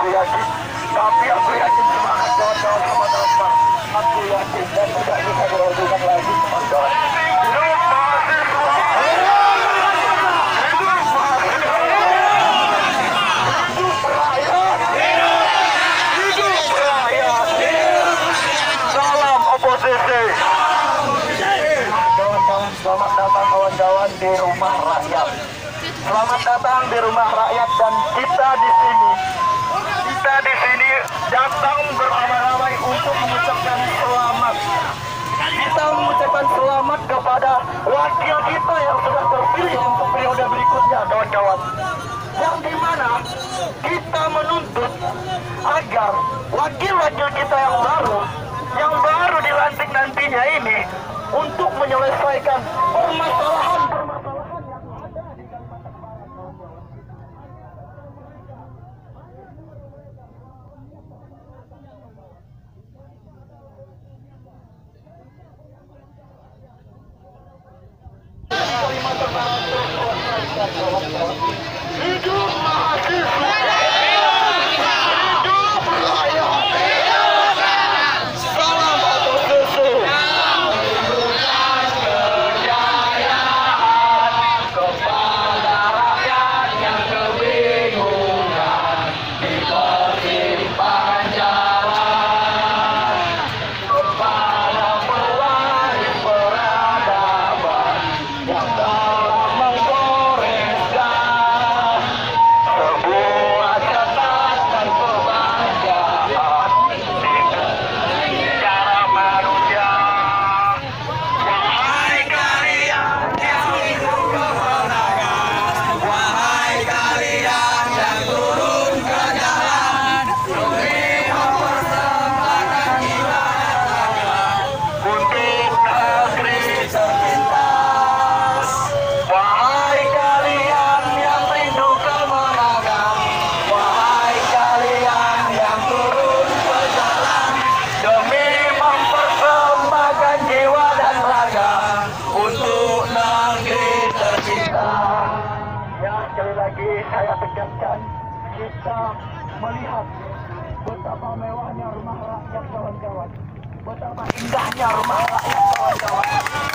aku yakin. Tapi aku yakin semangat kawan-kawan sama teman. Aku yakin dan tidak bisa diragukan lagi kawan-kawan. Hidup mahasiswa. Hidup mahasiswa. Hidup rakyat. Hidup rakyat. Salam oposisi. Kawan-kawan, selamat datang kawan-kawan di rumah rakyat. Selamat datang di rumah rakyat dan kita di sini datang beramai-ramai untuk mengucapkan selamat. Kita mengucapkan selamat kepada wakil kita yang sudah terpilih untuk periode berikutnya, kawan-kawan. Yang dimana kita menuntut agar wakil-wakil kita yang baru dilantik nantinya ini untuk menyelesaikan permasalahan-permasalahan yang ada di Kalimantan Barat, kawan-kawan. Hidup mahasiswa. Hidup rakyat. Salam oposisi. Kejayaan kepada rakyat yang kebingungan di persimpangan jalan, kepada pewaris peradaban yang dalam menggoreskan sebuah catatan kebahagiaan di cara manusia. Wahai kalian yang hidup kemenangan, wahai kalian yang turun ke jalan demi mempersembahkan jiwa dan raga untuk negeri tercinta. Wahai kalian yang rindu kemenangan, wahai kalian yang turun ke jalan demi mempersembahkan jiwa dan raga untuk negeri tercinta. Ya, sekali lagi saya tegaskan, kita melihat betapa mewahnya rumah rakyat, kawan-kawan. Betapa indahnya rumah rakyat, kawan-kawan.